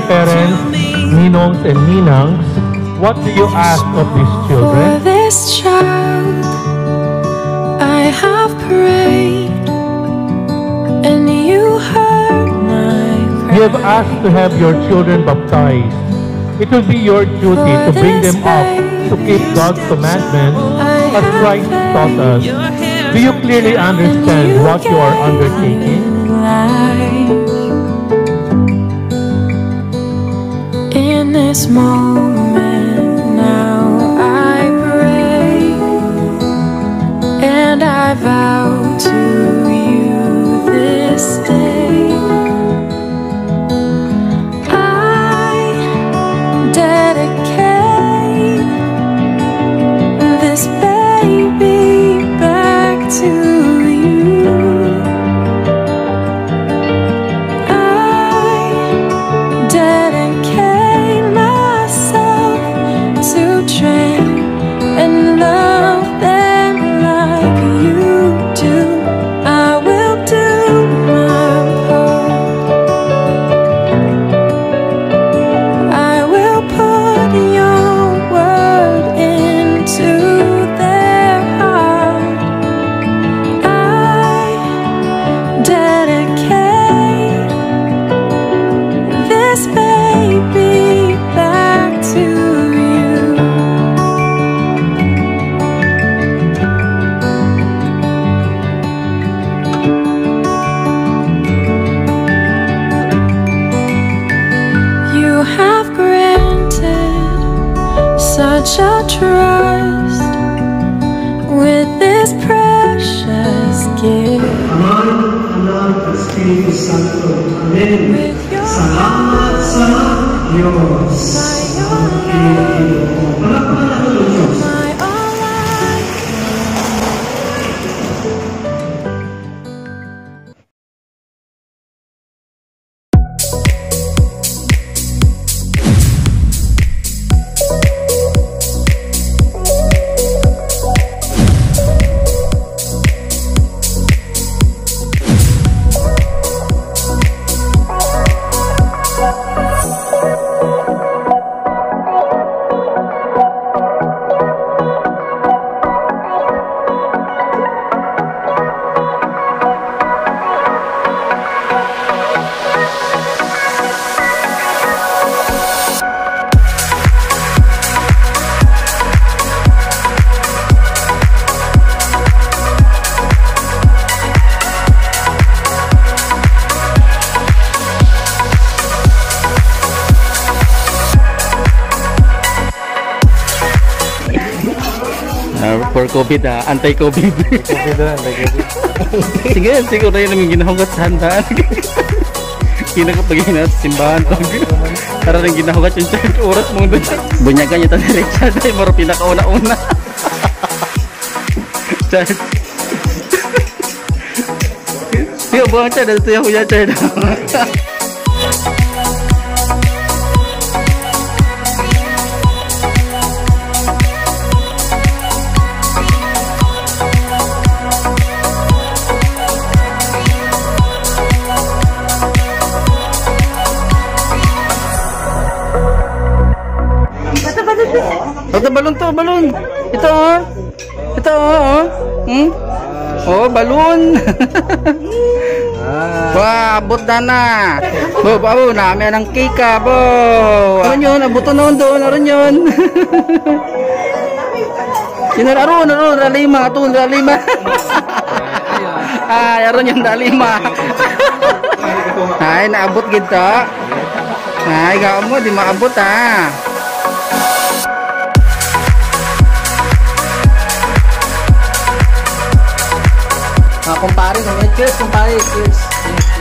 parents, ninongs and ninangs, what do you ask of these children? For this child, I have prayed, and you heard my cry. You have asked to have your children baptized. It will be your duty to bring them up to keep God's commandments as Christ taught us. Do you clearly understand what you are undertaking? In this moment now I pray, and I vow to you this day, I dedicate this baby back to you. I dedicate myself to train and love them like you do. I will do my part. I will put your word into their heart. I dedicate this baby back to you. You have granted such a trust with this precious gift. Aman, Anak, Espiritu Santo. Amen. With your Salamat sa Diyos. Palakpakan ang Diyos. my all I For COVID, anti-COVID. Sige, siguro na yun namin ginahugat sa handaan. Kinakapagin na sa simbahan. Para rin ginahugat yung church oras mong doon. Bunyagan niya tayo ni Richard. Ay, maro pinakauna-una. Church. Sige, buwang Chad. Ito yung kuya Chad. Ito balon to, balon. Ito oh. Ito oh. Oh, balon. Wah, abot na. Bo, babo na, may ng cake ka, bo. Ano yun? Abot na doon, ano yun? Sinararo, lalima, ito, lalima. Ay, aron yung lalima. Ay, naabot kita. Ay, gawin mo, di maabot ah. Kumpare, cheers, kumpare, cheers.